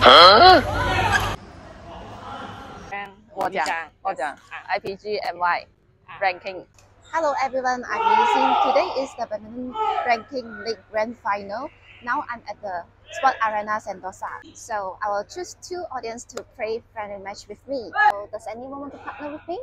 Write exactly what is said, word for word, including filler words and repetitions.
我讲，我讲 I P G M Y ranking. Hello everyone, I'm Yixin. Today is the badminton ranking league grand final. Now I'm at the Sport Arena Sentosa. So I will choose two audience to play friendly match with me. So does anyone want to partner with me?